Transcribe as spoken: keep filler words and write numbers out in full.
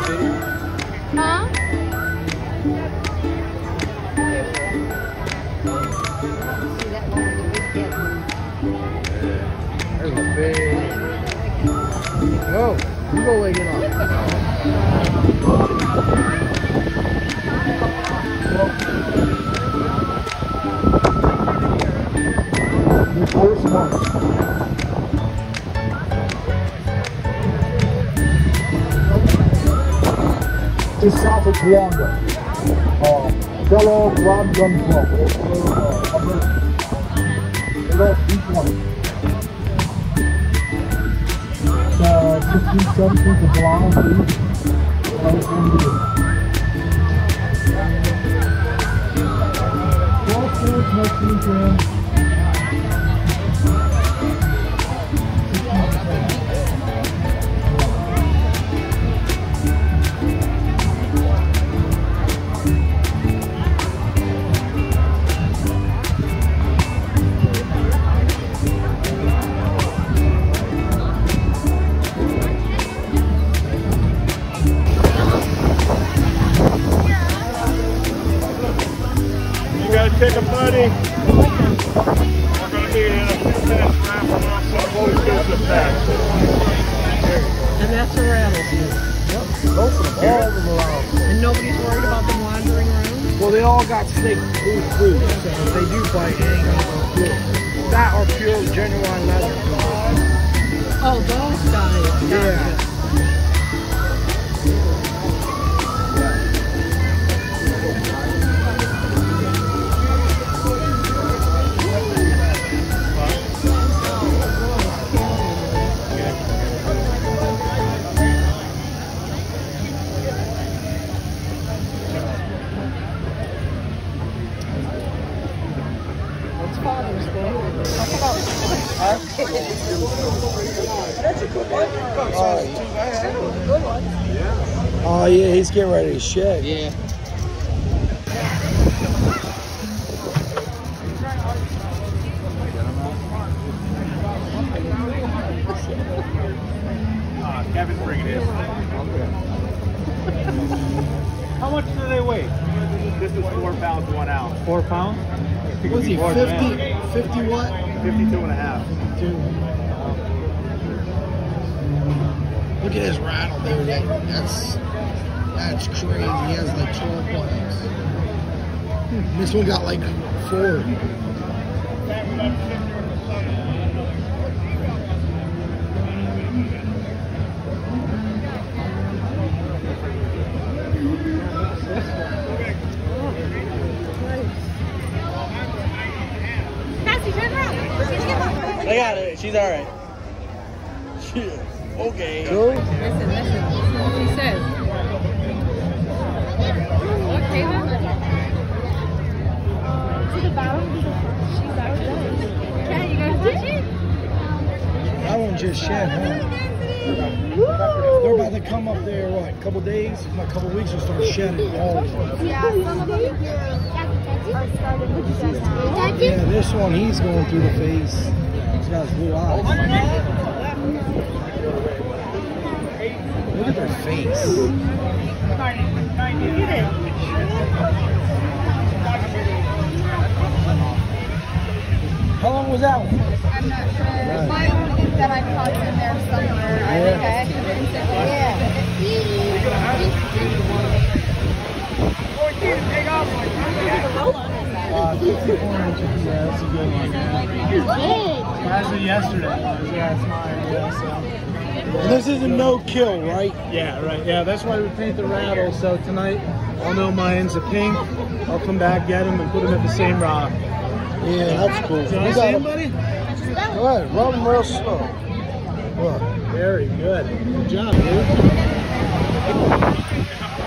Huh? See that one with the big head? There's a big. Oh, you go leg it off. The first one. Just south of Toowoomba. Uh, Fellow Rob Gun Club. They go each one. Uh, sixteen, seventeen, the blonde, please. twelve fours, next weekend. Take a buddy. We're going to be in a few minutes wrapping up some boys business back. And that's a rattle. Yep. Go for them. All of them around. And nobody's worried about them wandering around? Well, they all got snake proof food, so if they do bite, it ain't gonna go through. That or pure genuine leather. Oh, those guys. Yeah. Oh yeah, he's getting ready to shed. Yeah. Uh, Kevin's bringing it in. How much do they weigh? This is four pounds, one ounce. Four pounds? Was he fifty? Fifty what? Fifty-two and a half. Fifty-two. Look at his rattle there. That's that's crazy. He has like twelve buttons. Hmm. This one got like four. I got it. She's all right. She, okay. Cool. Listen, listen. Listen what she says. What, Kayla? To the bottom. She's out there. Can you guys touch it? That one just shed, huh? They're about to come up there, what, a couple days? In a couple weeks, and start shedding all of them. Yeah, some of them are starting to do that now. Yeah, this one, he's going through the face. He's got his blue eyes. Look at their face. How long was that one? I'm not sure. Right. My own is that I caught in there somewhere. Yeah. I think I actually Uh, fifty-four inches, yeah, that's a good one. As of yesterday. Yeah, that's mine, yeah, so. And this is a no-kill, right? Yeah, right. Yeah, that's why we paint the rattle. So tonight, I'll know my ends are pink. I'll come back, get them, and put them at the same rock. Yeah, that's cool. Can I We see got him, a- buddy? Go ahead, rub them real slow. Look. Very good. Good job, dude.